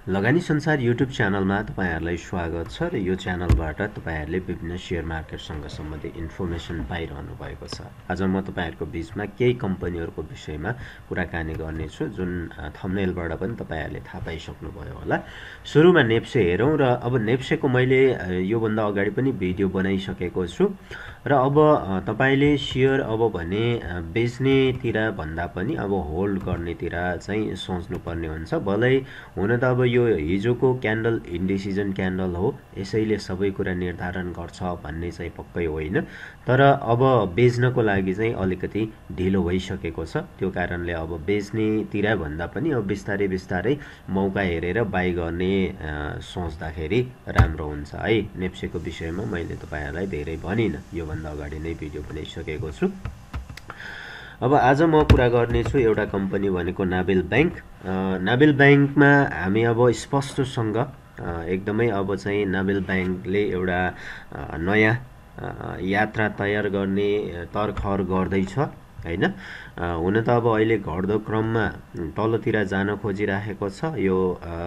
लगानी संसार युट्युब च्यानलमा तपाईहरुलाई स्वागत छ र यो च्यानलबाट तपाईहरुले विभिन्न शेयर मार्केटसँग सम्बन्धित इन्फर्मेसन पाइरहनु भएको छ। आज म तपाईहरुको बीचमा केही कम्पनीहरुको विषयमा कुराकानी गर्ने छु जुन थम्बनेलबाट पनि तपाईहरुले थाहा पाइसक्नु भयो होला। सुरुमा नेप्से हेरौं र अब नेप्सेको मैले यो भन्दा अगाडि पनि भिडियो बनाइसकेको छु र अब तपाईले शेयर अब भने बेच्नेतिर भन्दा पनि अब होल्ड गर्नेतिर चाहिँ सोच्नु पर्ने हुन्छ। भलै हुन त अब यो हिजोको क्यान्डल इन्डिसिजन क्यान्डल हो, यसैले सबै कुरा निर्धारण गर्छ भन्ने चाहिँ पक्कै होइन, तर अब बेच्नको लागि चाहिँ अलिकति ढिलो भइसकेको छ। त्यो कारणले अब बेच्नेतिर भन्दा पनि अब बिस्तारै बिस्तारै मौका हेरेर बाइ गर्ने सोच्दाखेरि राम्रो हुन्छ है। नेप्सेको विषयमा मैले तपाईहरुलाई धेरै भनिन, यो भन्दा अगाडि नै भिडियो बनाइसकेको छु। अब आज म कुरा गर्ने छु एउटा कम्पनी भनेको नाबिल बैंक। नाबिल बैंकमा हामी अब स्पष्टसँग एकदमै अब चाहिँ नाबिल बैंकले एउटा नयाँ यात्रा तयार गर्ने तर्खर गर्दैछ हैन। हुन त अब अहिले घट्दो क्रममा तलतिर जान खोजिराखेको छ। यो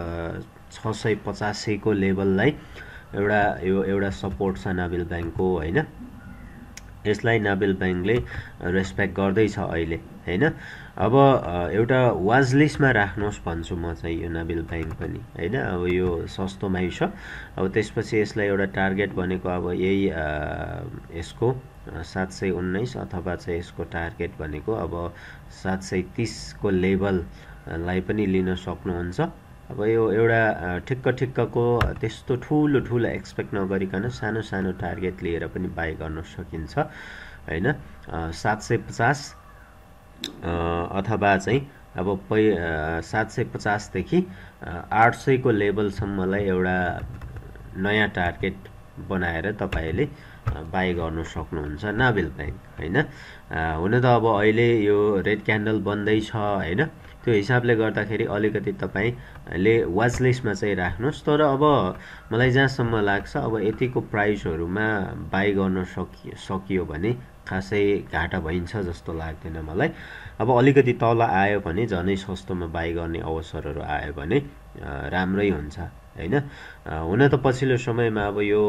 685 को लेभललाई एउटा सपोर्ट छ नाबिल बैंकको हैन। यसलाई नाबिल बैंकले रेस्पेक्ट गर्दैछ अहिले हैन। अब एउटा वाच लिस्टमा राख्नुहोस् भन्छु म चाहिँ यो नाबिल बैंक पनि हैन। अब यो सस्तोमै छ। अब त्यसपछि यसलाई एउटा टार्गेट भनेको अब यही यसको 719 अथवा चाहिँ यसको टार्गेट भनेको अब 730 को लेभललाई पनि लिन सक्नुहुन्छ। अब यो एउटा ठिक्कको त्यस्तो ठुलो एक्सपेक्ट नगरिकन सानो सानो टार्गेट लिएर पनि बाइ गर्न सकिन्छ हैन। 750 अथवा चाहिँ अब 750 देखि 800 को लेभलसम्मलाई एउटा नयाँ टार्गेट बनाएर तपाईले बाइ गर्न सक्नुहुन्छ नाबिल बैंक हैन। हुन त अब अहिले यो रेड क्यान्डल बन्दै छ हैन। त्यो हिसाबले गर्दाखेरि अलिकति तपाईले वाच लिस्टमा चाहिँ राख्नुहोस्। तर अब मलाई जहाँसम्म लाग्छ अब यतिको प्राइसहरुमा बाइ गर्न सकियो भने खासै घाटा भइन्छ जस्तो लाग्दैन मलाई। अब अलिकति तल आयो भने झनै सस्तोमा बाइ गर्ने अवसरहरु आयो भने राम्रै हुन्छ हैन। हुन त पछिल्लो समयमा अब यो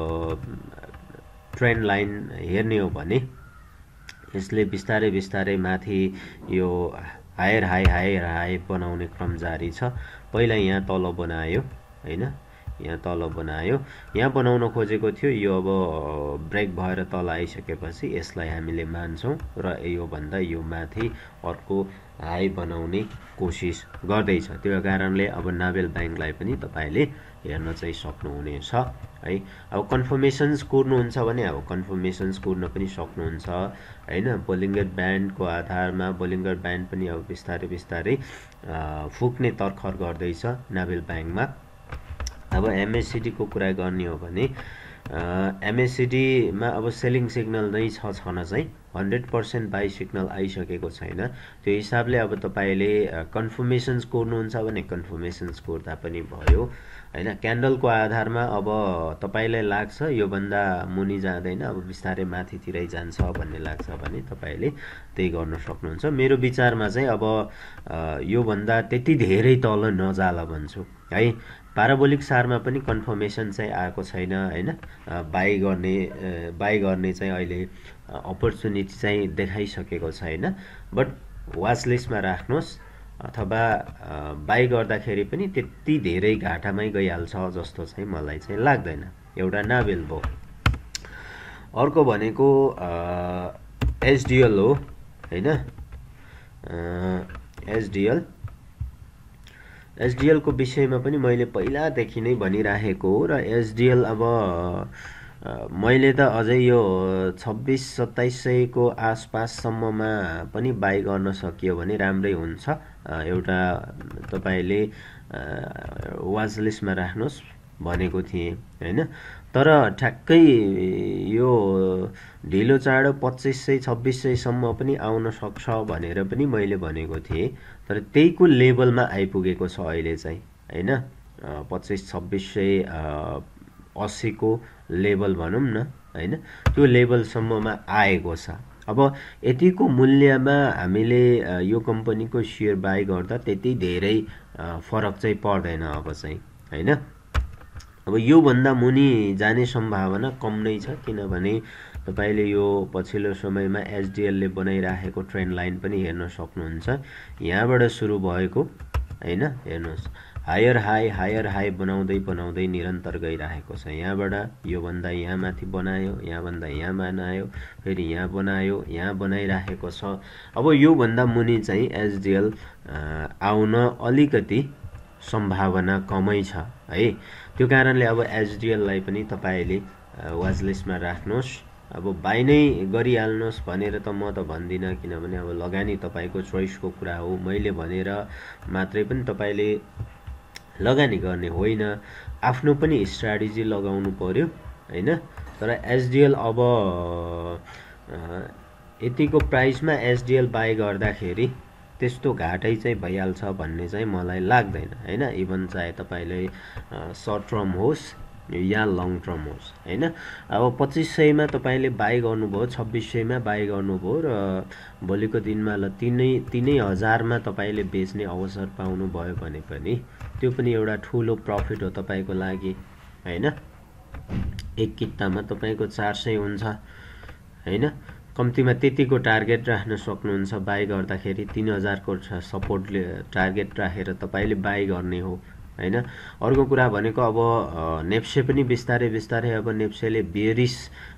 ट्रेन्ड लाइन हेर्ने हो भने यसले बिस्तारै बिस्तारै माथि यो हायर हाई बनाउने क्रम जारी छ। पहिला यहाँ तल बनायो हैन, यहाँ तल बनायो, यहाँ बनाउन खोजेको थियो। यो अब ब्रेक भएर तल आइसकेपछि यसलाई हामीले मान्छौं र यो भन्दा यो माथि अर्को हाई बनाउने कोसिस गर्दैछ। त्यो कारणले अब नाबिल बैंकलाई पनि तपाईले हेर्न चाहिँ सक्नुहुनेछ है। अब कन्फर्मेसन्स कुर्नुहुन्छ भने अब कन्फर्मेसन्स कुर्न पनि सक्नुहुन्छ हैन। बोलिङ्गर ब्यान्डको आधारमा बोलिङ्गर ब्यान्ड पनि अब बिस्तारै बिस्तारै फुक्ने तर्खर गर्दैछ नाबिल बैंकमा। अब एमएससीडी को कुरा गर्ने हो भने एमएससीडी मा अब सेलिङ सिग्नल नै छन चाहिँ 100% बाइ सिग्नल आइसकेको छैन। त्यो हिसाबले अब तपाईले कन्फर्मेसन्स कुर्नुहुन्छ भने कन्फर्मेसन्स कुर्दा पनि भयो हैन। क्यान्डलको आधारमा अब तपाईलाई लाग्छ यो भन्दा मुनि जाँदैन, अब बिस्तारै माथितिरै जान्छ भन्ने लाग्छ भने तपाईले त्यही गर्न सक्नुहुन्छ। मेरो विचारमा चाहिँ अब यो भन्दा त्यति धेरै तल नजाला भन्छु है। पाराबोलिक सारमा पनि कन्फर्मेसन चाहिँ आएको छैन हैन। बाइ गर्ने चाहिँ अहिले अपर्चुनिटी चाहिँ देखाइसकेको छैन। बट वाच लिस्टमा राख्नुहोस् अथवा बाइ गर्दाखेरि पनि त्यति धेरै घाटामै गइहाल्छ जस्तो चाहिँ मलाई चाहिँ लाग्दैन। एउटा नाबिल भो। अर्को भनेको एचडीएल हो हैन। एचडीएल को विषयमा पनि मैले पहिलादेखि नै भनिराखेको हो र एचडीएल अब मैले त अझै यो 26-2700 को आसपाससम्ममा पनि बाइ गर्न सकियो भने राम्रै हुन्छ। एउटा तपाईले वाच लिस्टमा राख्नुहोस् भनेको थिए हैन। तर ठ्याक्कै यो ढिलो चाँडो 2500-2600 सम्म पनि आउन सक्छ भनेर पनि मैले भनेको थिए। तर त्यहीको लेभलमा आइपुगेको छ अहिले चाहिँ हैन। 2500-2680 को लेभल भनौं न हैन, त्यो लेभलसम्ममा आएको छ अब यतिको मूल्यमा हामीले यो कम्पनीको सेयर बाई गर्दा त्यति धेरै फरक चाहिँ पर्दैन अब चाहिँ हैन। अब यो भन्दा मुनि जाने सम्भावना कम नै छ, किनभने तपाईले यो पछिल्लो समयमा एचडिएल ले बनाइराखेको ट्रेन्ड लाइन पनि हेर्न सक्नुहुन्छ। यहाँबाट सुरु भएको हैन, हेर्नुस् हायर हाई बनाउँदै बनाउँदै निरन्तर गइराखेको छ। यहाँबाट यो भन्दा यहाँ माथि बनायो, यहाँ भन्दा यहाँ बनायो, फेरि यहाँ बनायो, यहाँ बनाइराखेको छ। अब यो भन्दा मुनि चाहिँ एचडिएल आउन अलिकति सम्भावना कमै छ है। त्यो कारणले अब एचडिएल लाई पनि तपाईले वाच लिस्टमा राख्नुहोस्। अब बाइ नै गरिहाल्नुहोस् भनेर त म त भन्दिनँ, किनभने अब लगानी तपाईको चोइसको कुरा हो। मैले भनेर मात्रै पनि तपाईले लगानी गर्ने होइन, आफ्नो पनि स्ट्र्याटेजी लगाउनु पर्यो हैन। तर एचडिएल अब यतिको प्राइसमा एचडिएल बाई गर्दाखेरि त्यस्तो घाटै चाहिँ भइहाल्छ भन्ने चाहिँ मलाई लाग्दैन हैन। इभन चाहे तपाईले सर्ट टर्म होस् या लङ टर्म होस् हैन। अब 2500 मा तपाईले बाई गर्नुभयो, 2600 मा बाई गर्नुभयो र भोलिको दिनमा ल 3000 मा तपाईले बेच्ने अवसर पाउनु भयो भने पनि त्यो पनि एउटा ठूलो प्रफिट हो तपाईको लागि हैन। एक कितामा तपाईको 400 हुन्छ हैन। कम्तीमा त्यतिको टार्गेट राख्न सक्नुहुन्छ बाई गर्दाखेरि। 3000 को सपोर्ट टार्गेट राखेर तपाईले बाई गर्ने हो हैन। अर्को कुरा भनेको अब नेप्से पनि बिस्तारै बिस्तारै अब नेप्सेले बेरिस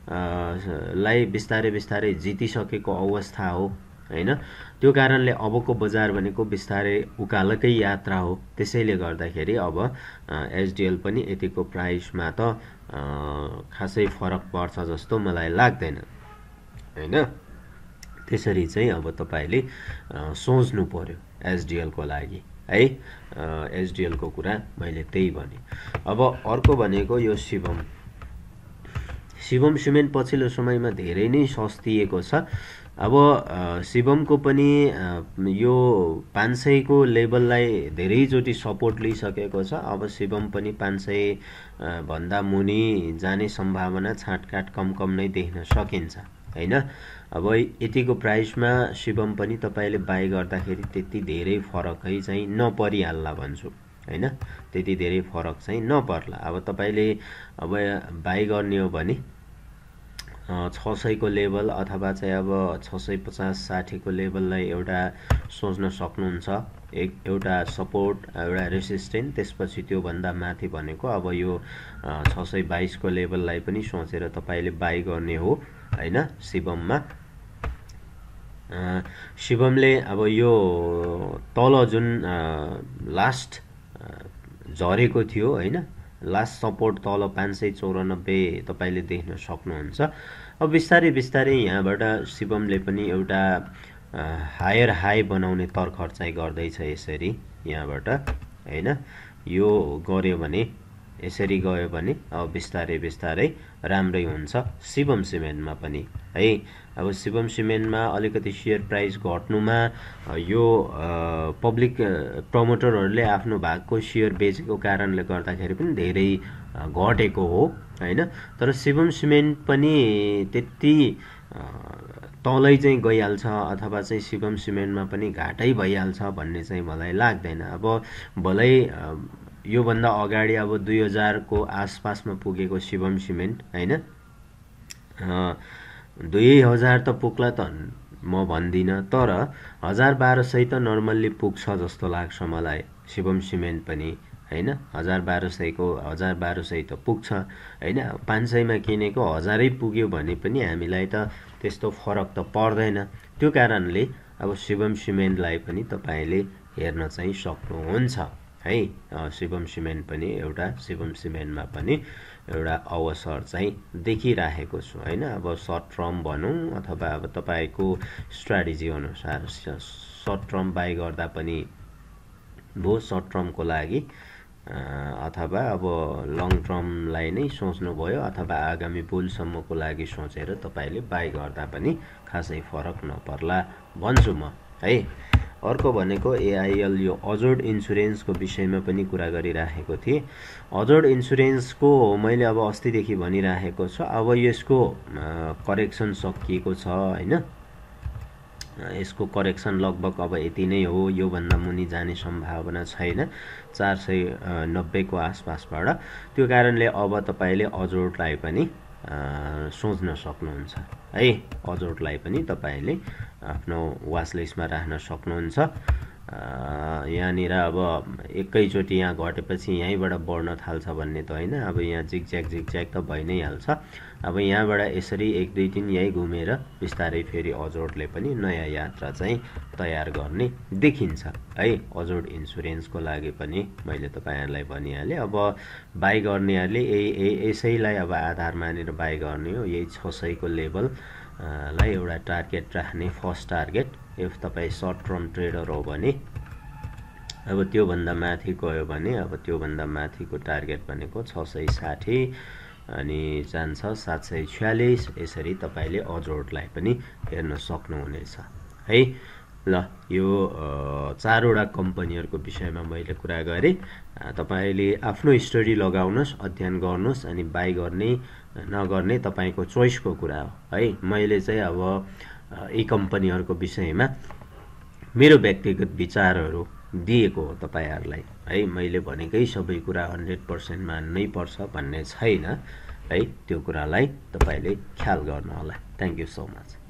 लाई बिस्तारै बिस्तारै जितिसकेको अवस्था हो हैन। त्यो कारणले अबको बजार भनेको बिस्तारै उकालोकै यात्रा हो। त्यसैले गर्दाखेरि अब एचडिएल पनि यतिको प्राइसमा त खासै फरक पर्छ जस्तो मलाई लाग्दैन हैन। त्यसरी चाहिँ अब तपाईले सोच्नु पर्यो एचडिएल को लागि है। एचडिएल को कुरा मैले त्यही भने। अब अर्को भनेको यो शिवम सिमेन्ट पछिल्लो समयमा धेरै नै सस्तिएको छ। अब शिवमको पनि यो 500 को लेभललाई धेरैचोटि सपोर्ट लिइसकेको छ। अब शिवम पनि 500 भन्दा मुनि जाने सम्भावना छाटकाट कम नै देख्न सकिन्छ हैन। अब यतिको प्राइसमा शिवम पनि तपाईले बाई गर्दाखेरि त्यति धेरै फरकै चाहिँ नपरिहाल्ला भन्छु हैन। त्यति धेरै फरक चाहिँ नपर्ला। अब तपाईले अब बाई गर्ने हो भने 600 को लेभल अथवा चाहिँ अब 650-60 को लेभललाई एउटा सोच्न सक्नुहुन्छ, एउटा सपोर्ट एउटा रेसिस्टेन्स। त्यसपछि त्यो भन्दा माथि भनेको अब यो 622 को लेभललाई पनि सोचेर तपाईले बाई गर्ने हो हैन। शिवममा शिवमले अब यो तल जुन लास्ट झरेको थियो हैन, लास्ट सपोर्ट तल 594 तपाईले देख्न सक्नुहुन्छ। अब बिस्तारै बिस्तारै यहाँबाट शिवमले पनि एउटा हायर हाई बनाउने तर्खर चाहिँ गर्दैछ यसरी यहाँबाट हैन। यो गर्यो भने यसरी गयो भने अब बिस्तारै बिस्तारै राम्रै हुन्छ शिवम सिमेन्टमा पनि है। अब शिवम सिमेन्टमा अलिकति शेयर प्राइस घट्नुमा यो पब्लिक प्रमोटरहरूले आफ्नो भागको शेयर बेचेको कारणले गर्दाखेरि पनि धेरै घटेको हो हैन। तर शिवम सिमेन्ट पनि त्यति तलै चाहिँ गइहाल्छ अथवा चाहिँ शिवम सिमेन्टमा पनि घाटै भइहाल्छ भन्ने चाहिँ मलाई लाग्दैन। अब भलै यो भन्दा अगाडि अब 2000 को आसपासमा पुगेको शिवम सिमेन्ट हैन, 2000 त पुग्ला त म भन्दिन, तर 1200 त नर्मल्ली पुग्छ जस्तो लाग्छ मलाई शिवम सिमेन्ट पनि हैन। 1200 को 1200 त पुग्छ हैन। 500 मा किनेको 1000 पुग्यो भने पनि हामीलाई त त्यस्तो फरक त पर्दैन। त्यो कारणले अब शिवम सिमेन्टलाई पनि तपाईले हेर्न चाहिँ सक्नुहुन्छ है। शिवम सिमेन्ट पनि एउटा शिवम सिमेन्टमा पनि एउटा अवसर चाहिँ देखिराखेको छु हैन। अब सर्ट टर्म भनौं अथवा अब तपाईको स्ट्र्याटेजी अनुसार सर्ट टर्म बाई गर्दा पनि भो सर्ट टर्मको लागि, अथवा अब लङ टर्मलाई नै सोच्नु भयो अथवा आगामी बुलसम्मको लागि सोचेर तपाईले बाई गर्दा पनि खासै फरक नपर्ला भन्छु म है। अर्को भनेको एआईएल यो अजोड इन्सुरेन्सको विषयमा पनि कुरा गरिराखेको थिए। अजोड इन्सुरेन्सको मैले अब अस्तिदेखि भनिराखेको छु, अब यसको करेक्सन सकिएको छ हैन। यसको करेक्सन लगभग अब यति नै हो, योभन्दा मुनि जाने सम्भावना छैन 490 को आसपासबाट। त्यो कारणले अब तपाईले अजोडलाई पनि सोच्न सक्नुहुन्छ है। अजोडलाई पनि तपाईले आफ्नो वाच लिस्टमा राख्न सक्नुहुन्छ। यहाँनिर अब एकैचोटि यहाँ घटेपछि यहीँबाट बढ्न थाल्छ भन्ने त होइन, अब यहाँ जिगज्याग त भइ नै हाल्छ। अब यहाँबाट यसरी 1 2 3 यही घुमेर बिस्तारै फेरि अजोडले पनि नयाँ यात्रा चाहिँ तयार गर्ने देखिन्छ है। अजोड इन्सुरेन्सको लागि पनि मैले तपाईहरुलाई भनिहालेँ। अब बाइ गर्नेहरूले यसैलाई अब आधार मानेर बाइ गर्ने हो। यही 600 को लेभल लाई एउटा टार्गेट राख्ने, फर्स्ट टार्गेट। इफ तपाईँ सर्ट टर्म ट्रेडर हो भने अब त्योभन्दा माथि गयो भने अब त्योभन्दा माथिको टार्गेट भनेको 660 अनि जान्छ 746। यसरी तपाईले अजोडलाई पनि हेर्न सक्नुहुनेछ है। ल यो चारवटा कम्पनीहरुको विषयमा मैले कुरा गरे। तपाईले आफ्नो स्टडी लगाउनुस्, अध्ययन गर्नुस्, अनि बाइ गर्ने नगर्ने तपाईको चोइसको कुरा हो है। मैले चाहिँ अब यी कम्पनीहरुको विषयमा मेरो व्यक्तिगत विचारहरु दिएको हो तपाईहरुलाई है। मैले भनेकै सबै कुरा 100% मान्नै पर्छ भन्ने छैन है। त्यो कुरालाई तपाईले ख्याल गर्नु होला। Thank you so much.